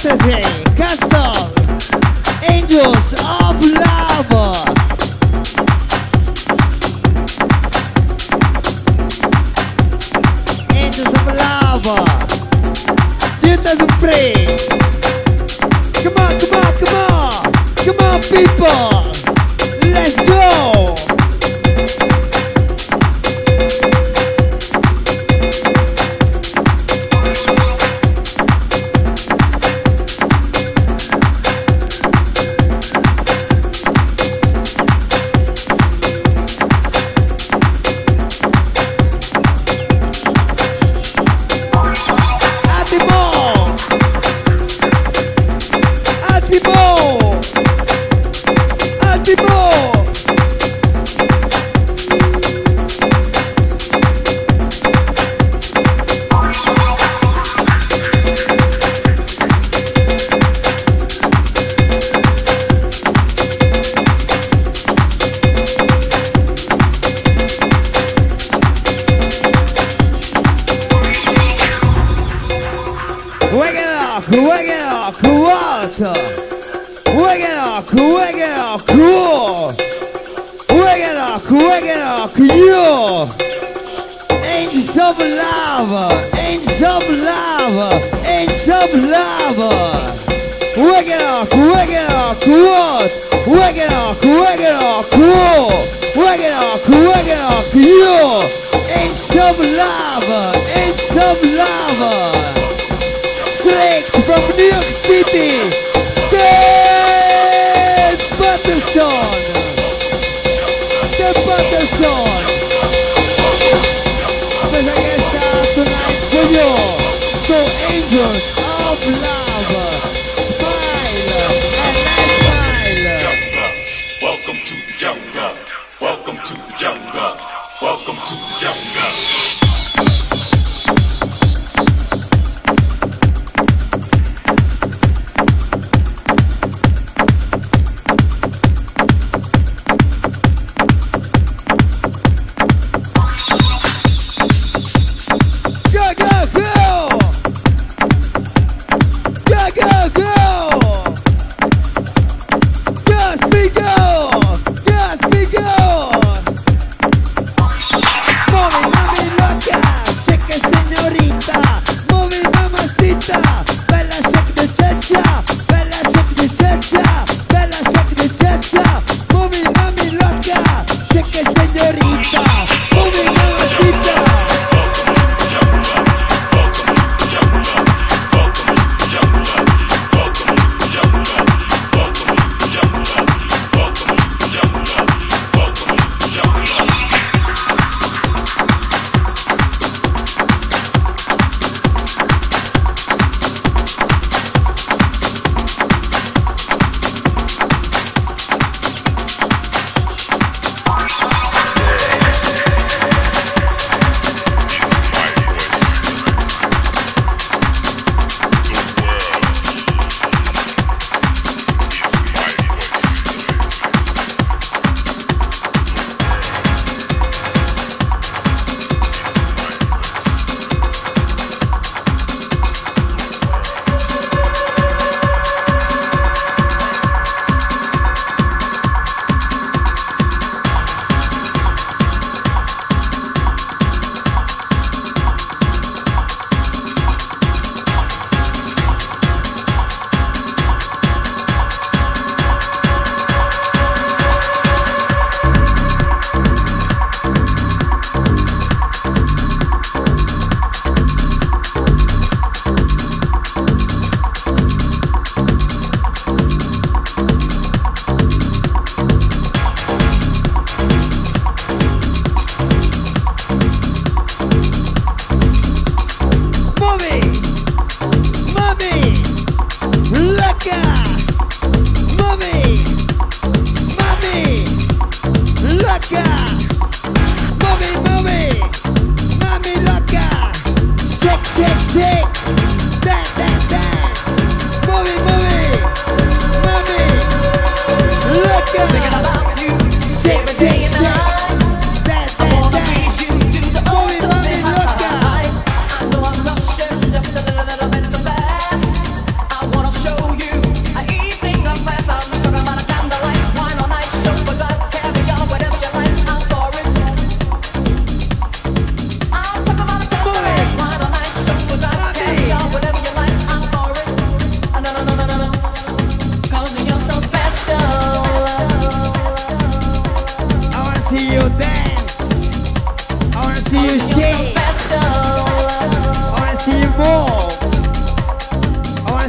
Fantasy, Castle, Angels of Love. Angels of Love. 2003. Come on, come on, come on. Come on, people. Let's go.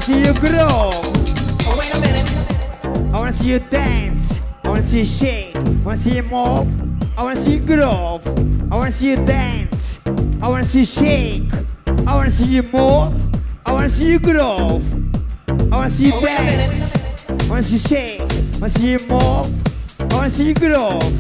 see you grow. Oh, wait a minute. I wanna see you dance. I wanna see you shake. I wanna see you move. I wanna see you groove. I wanna see you dance. I wanna see you shake. I wanna see you move. I wanna see you groove. I wanna see you dance. I wanna see you shake. I wanna see you move. I wanna see you groove.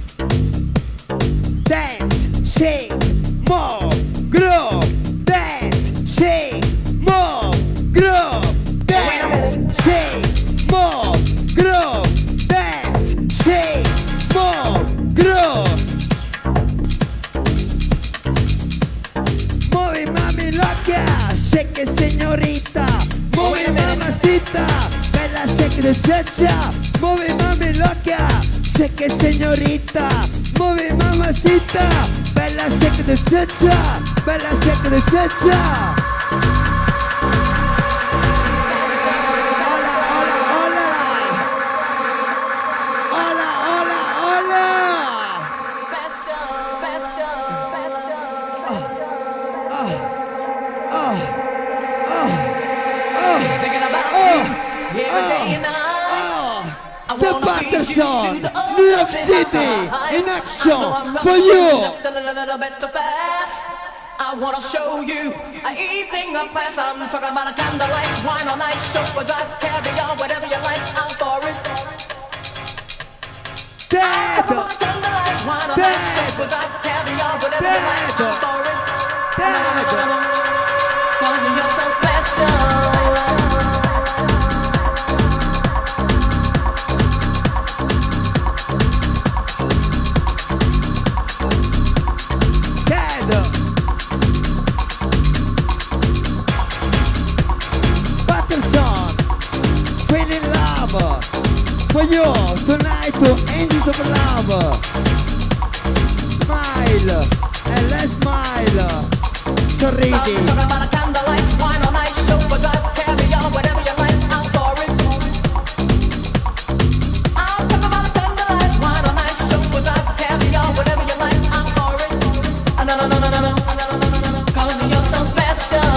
Dance, shake, move, groove. Dance, shake, move, groove. Dance, shake, move, groove. Dance, shake, move, groove. Muove mami loca, shake señorita. Muove mamacita, bella shake de chacha. Muove mami loca, shake señorita. Muove mamacita, bella shake de chacha. Bella shake de chacha. Hola, hola, hola. Hola, hola, hola. Thinking about you every day and night. I The wanna please you Patterson, to the New York ultimate City, high. in action I know I'm for rushing you. just a little bit too fast. I wanna show you an evening of class. I'm talking about a candlelight, wine on ice, chauffeur drive, caviar, whatever you like. I'm for it. Dead, Candlelight, wine on Dead. ice, chauffeur drive, caviar, whatever you like. I'm Dead. for it. dead. 'Cause you're so special. Patterson, feeling love for you tonight to Angels of Love. Smile and let's smile. Sorridi. I'm talking about a candlelight, wine on ice, chauffeur drive, caviar, whatever you like. I'm for it. I'm talking about a candlelight, wine on ice, chauffeur drive, caviar, whatever you like. I'm for it. No, no, no, no, no, no. 'Cause you're so special.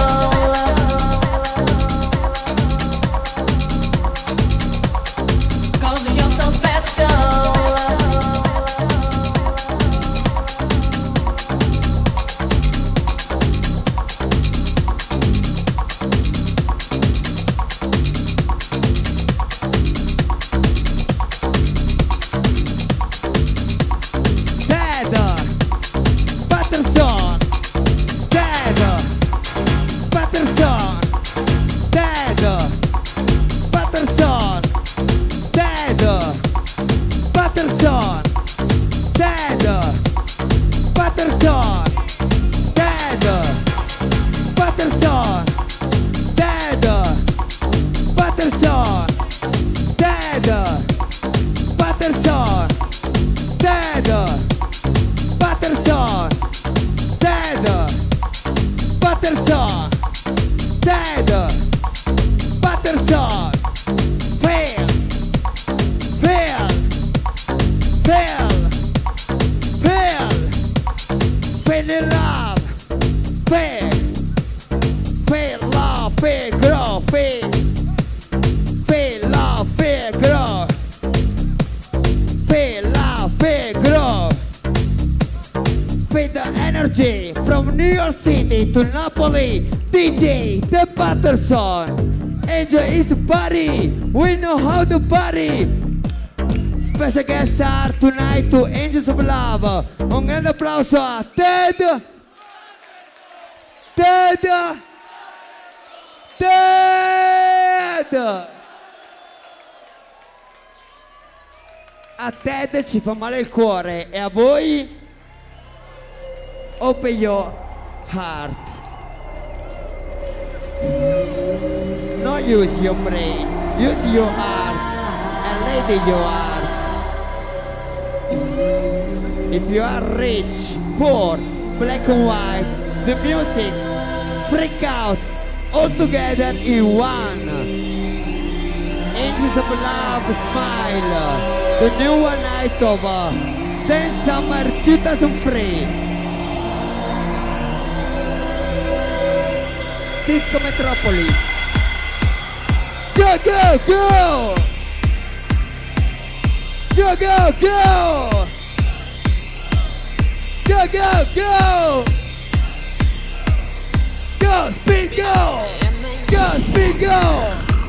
energy from New York City to Napoli, DJ The Patterson. Enjoy his party, we know how to party. Special guest star tonight to Angels of Love. Un grande applauso a Ted. Ted. Ted. A Ted ci fa male il cuore e a voi open your heart. Not use your brain, use your heart and let it your heart. If you are rich, poor, black and white, the music, freak out, all together in one. Angels of Love, Smile, the new one night of Dance Summer 2003. Disco Metropolis. Go, go, go! Go, go, go! Go, go, go! Go, speed, go! Go, speed, go!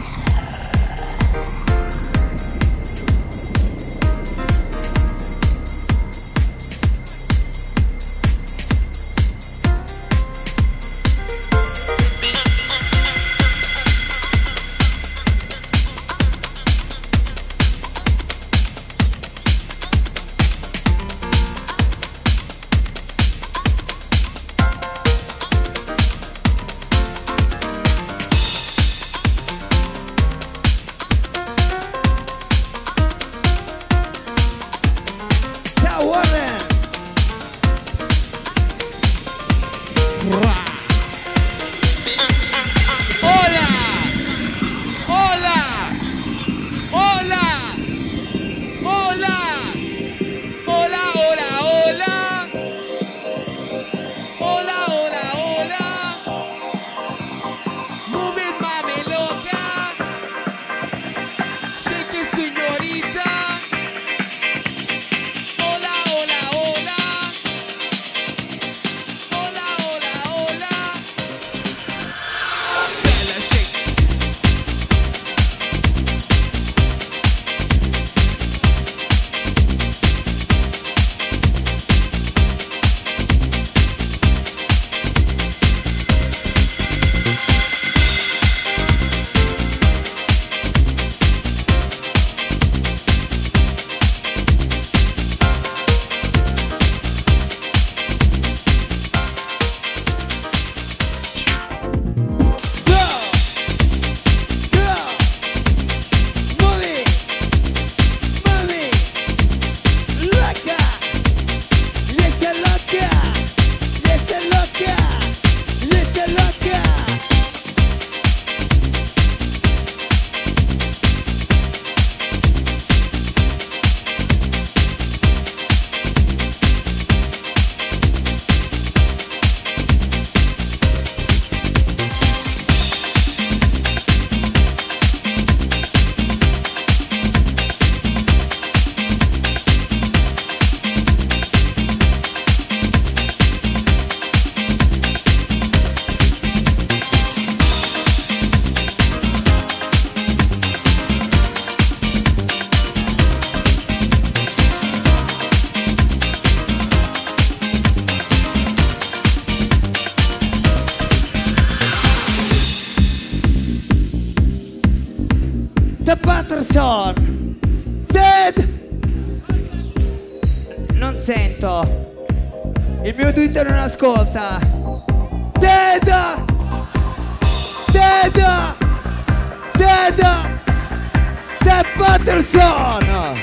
The Patterson Dead. Non sento. Il mio Twitter non ascolta. Dead. Dead. Dead. The Patterson.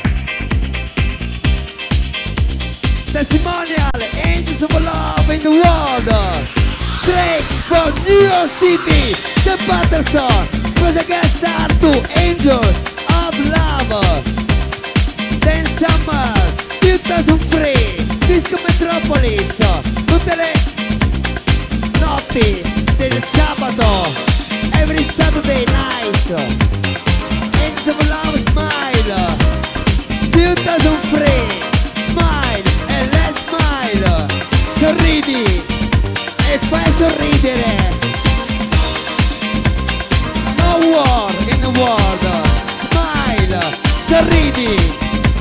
Testimonial Angels of Love in the World. Straight from New York City. The Patterson. Special guest star to Angels of Love. Then Summer 2003. Disco Metropolis. Tutte le notti del sabato. Every Saturday night. Angels of Love Smile 2003. Smile e let's smile. Sorridi e fai sorridere. No war in the world. Smile. Sorridi.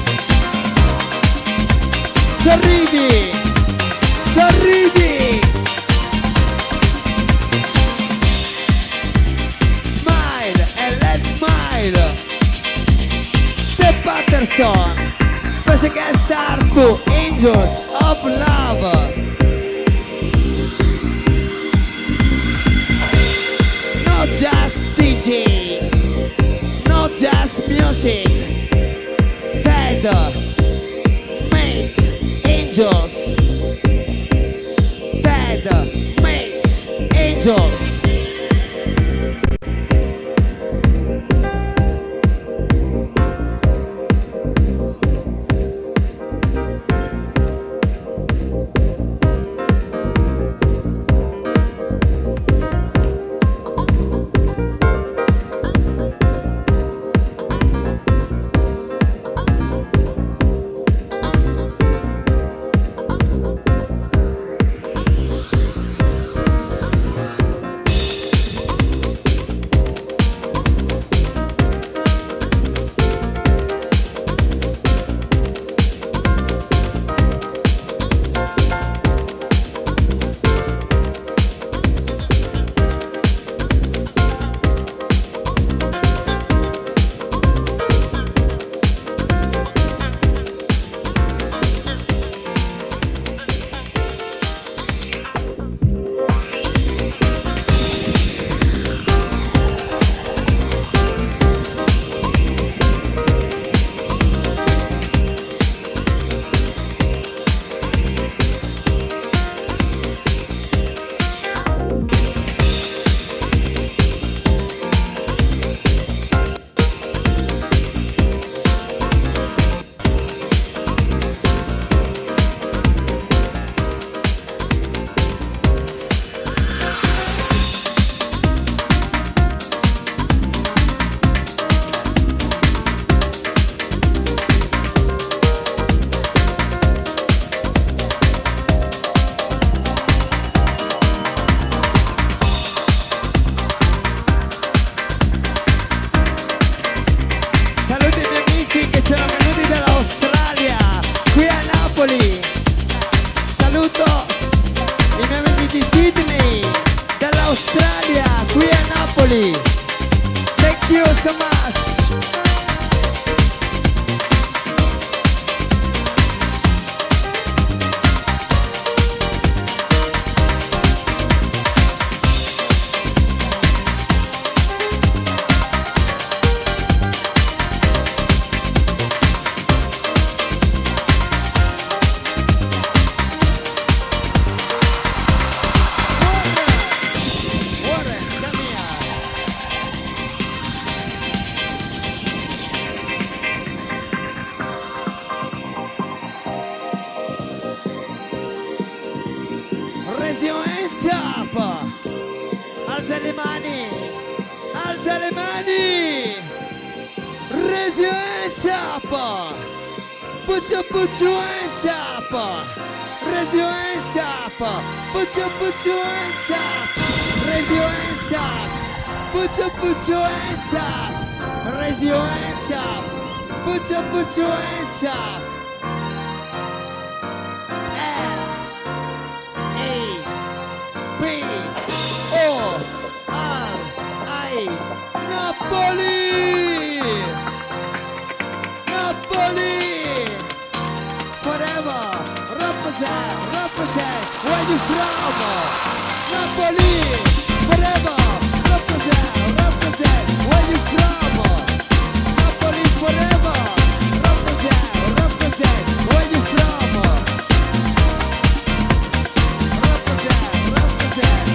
Sorridi. Sorridi. Smile and let's smile. The Patterson. Special guest star to Angels of Love. Not just DJ, not just music. Dead, make angels. Dead, make angels. so much. Raise your hands up. Alza le mani. Alza le mani. Raise your hands up. Put your hands up. Raise your hands up. Put your hands up. Raise your hands up. Put your hands up. Raise your hands up. Put your hands up. P-O-R-I Napoli! Napoli! Forever! Represent! Where you from? Napoli! Forever! Represent! Where you from? Napoli forever! Represent! Where you from? Represent!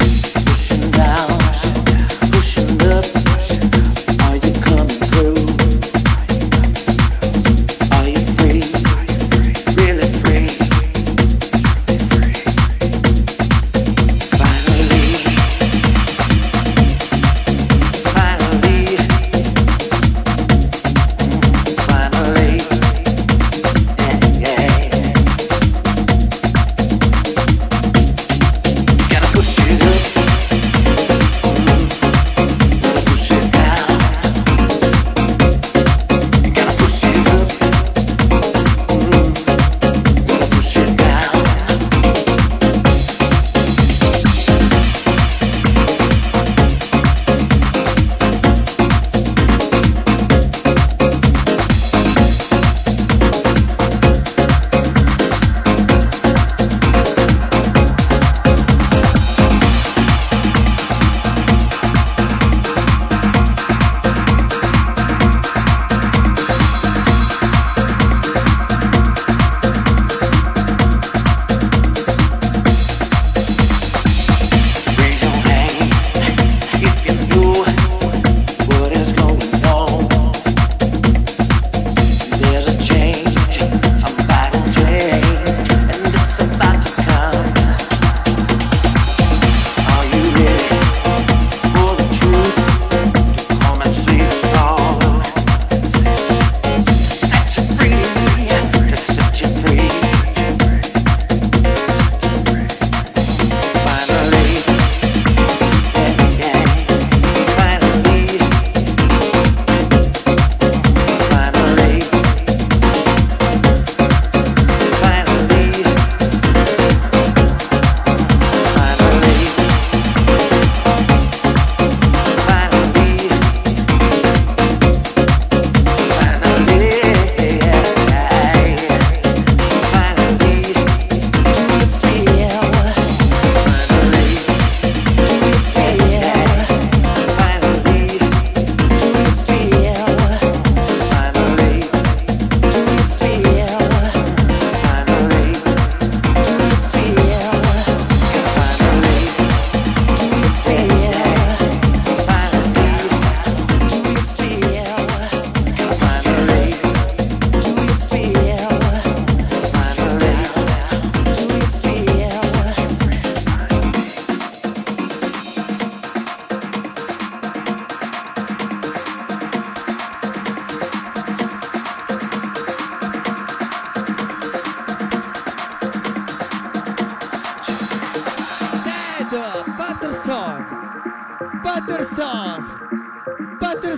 Are you coming through?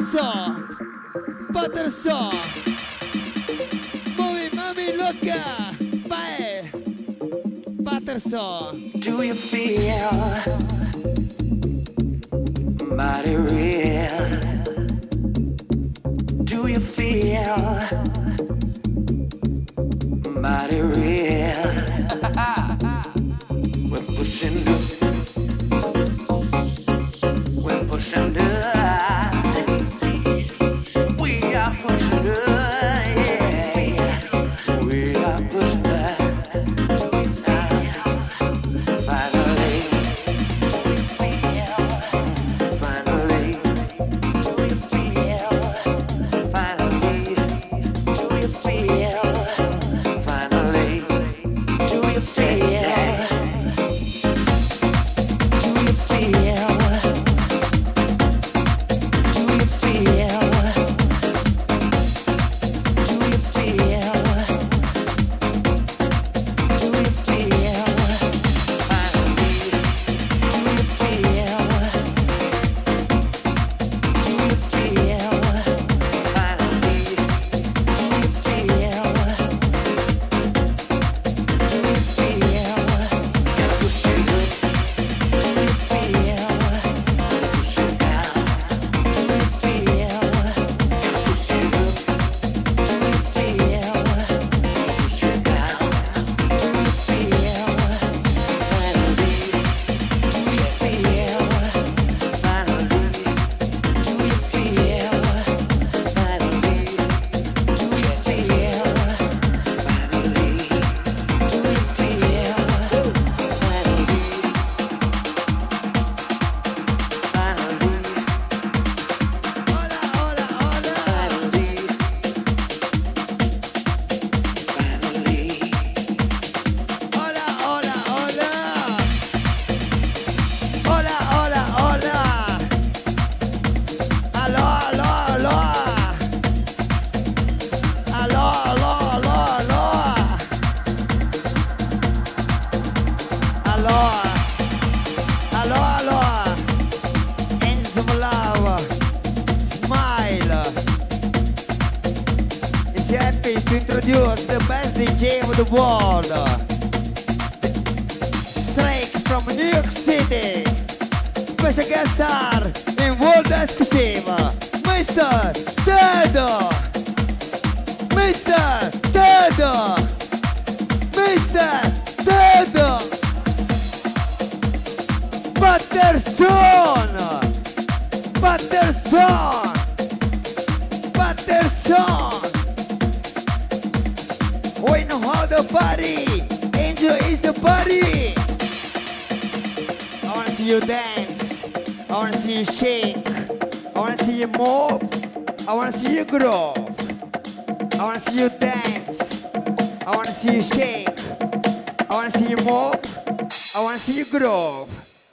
Patterson, Patterson, muovi mami loca, vai, Patterson. Do you feel mighty real? Do you feel mighty real? We're pushing the, we're pushing the, we are pushing the, yeah, we are pushing the. Finally, do you feel? Finally, do you feel? Finally, do you feel? Finally, do you feel? Do you feel? Do you feel? Do you feel? Do you feel? Finally, do you feel? Do you feel? Finally, do you feel? Do you feel? Gotta push it up. Do you feel? Push it down. Do you feel? Gotta push it up. Do you feel? Push it down. Do you feel? Finally, do you feel? Finally, do you feel? Finally, do you feel? Finally, do you feel? Finally, Hola, hola, hola. finally, finally. Hola, hola, hola. Hola, hola, hola. Aló, aló, aló. Aló, aló, aló, aló. Aló. Aló, aló. And some love. Smile. Is happy to introduce the best DJ of the world. Straight from New York City. Special guest star in World Exclusive. Mr. Tedo. Mr. Tedo. Mr. Tedo. Patterson. Patterson. Patterson. We know how to party. Enjoy is the party. I wanna see you dance. I wanna see you shake. I wanna see you move. I wanna see you groove. I wanna see you dance. I wanna see you shake. I wanna see you move. I wanna see you groove.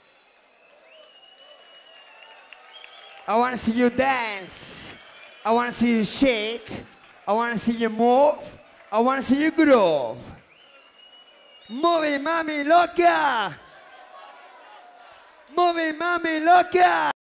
I wanna see you dance. I wanna see you shake. I wanna see you move. I wanna see you groove. Muove mami loca. Muove mami loca.